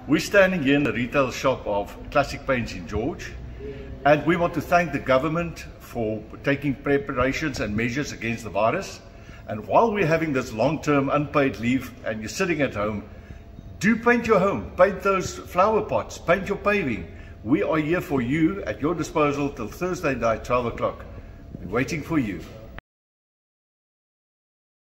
We're standing here in the retail shop of Classic Paints in George, and we want to thank the government for taking preparations and measures against the virus. And while we're having this long-term unpaid leave and you're sitting at home, do paint your home, paint those flower pots, paint your paving. We are here for you, at your disposal till Thursday night, 12 o'clock. We're waiting for you.